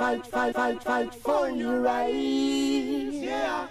fight for your rights. Yeah.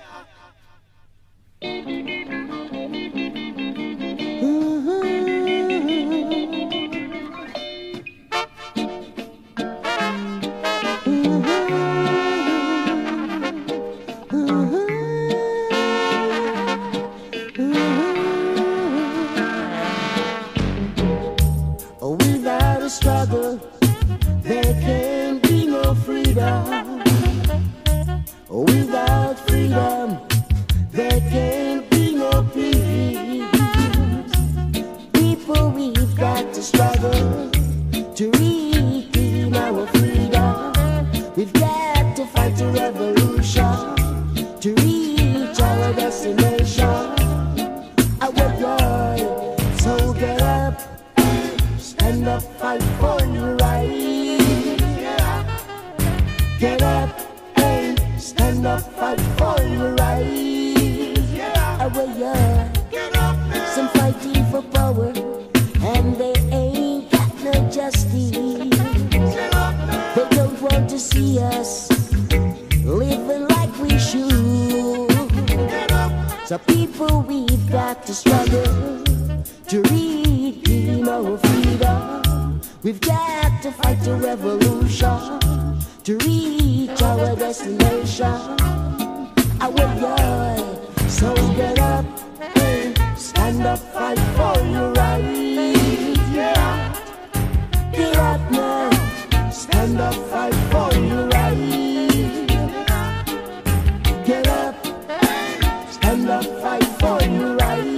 Without a struggle, there can be no freedom. Without freedom, there can be no peace. People, we've got to struggle to regain our freedom. We've got to fight a revolution to reach our destination. Our joy, so get up, stand up, fight for your rights. Get up and stand up, fight for your rights. Some fighting for power and they ain't got no justice. They don't want to see us living like we should. So people, we've got to struggle to regain our freedom. We've got to fight a revolution to reach our destination. Our joy, so get up and stand up, fight for your rights. Yeah. Get up now, stand up, fight for your rights. Get up, stand up, fight for your rights.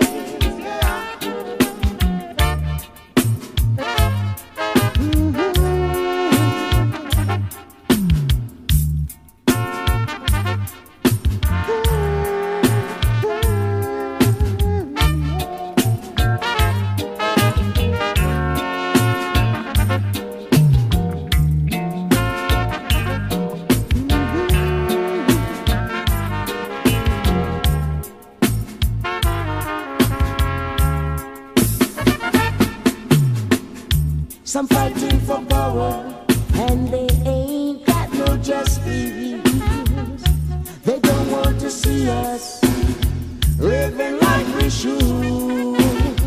Some fighting for power and they ain't got no justice. They don't want to see us living like we should.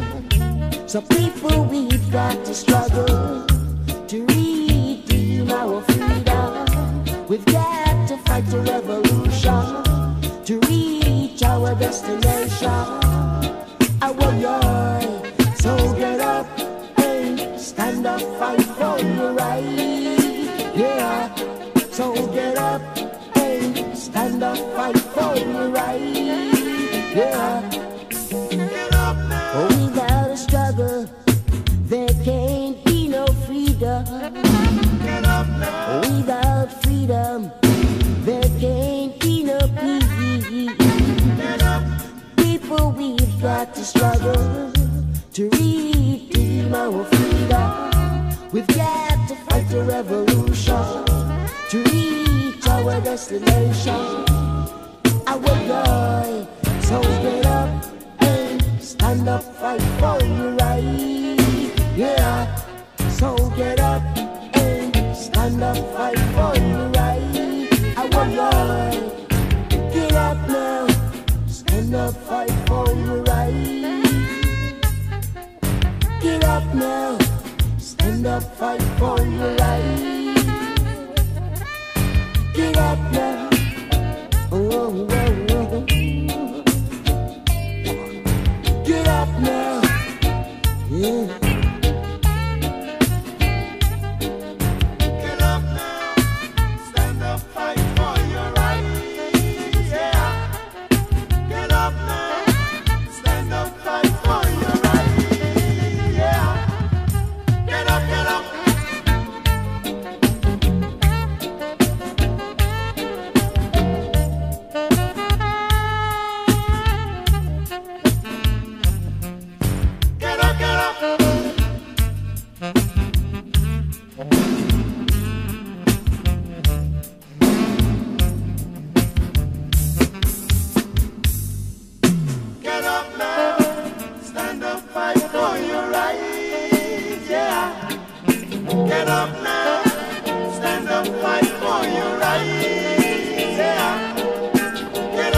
So people, we've got to struggle to redeem our freedom. We've got to fight a revolution to reach our destination. Our joy, so get up, stand up, fight for your rights. Yeah. So get up and stand up, fight for your rights. Yeah. Get up now. Without a struggle, there can't be no freedom. Get up now. Without freedom, there can't be no peace. Get up. People, we've got to struggle to redeem our freedom. We've got to fight a revolution to reach our destination. Our joy, so get up and stand up, fight for your rights. Yeah, so get up and stand up, fight for your rights. Our joy, get up now, stand up, fight for your rights. Get up now, stand up, fight for your rights. Get up now, oh, oh, oh. Get up now, yeah. Get up now, stand up, fight for your rights. Yeah. Get up now, stand up, fight for your rights. Yeah. Get up, get up.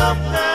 up now.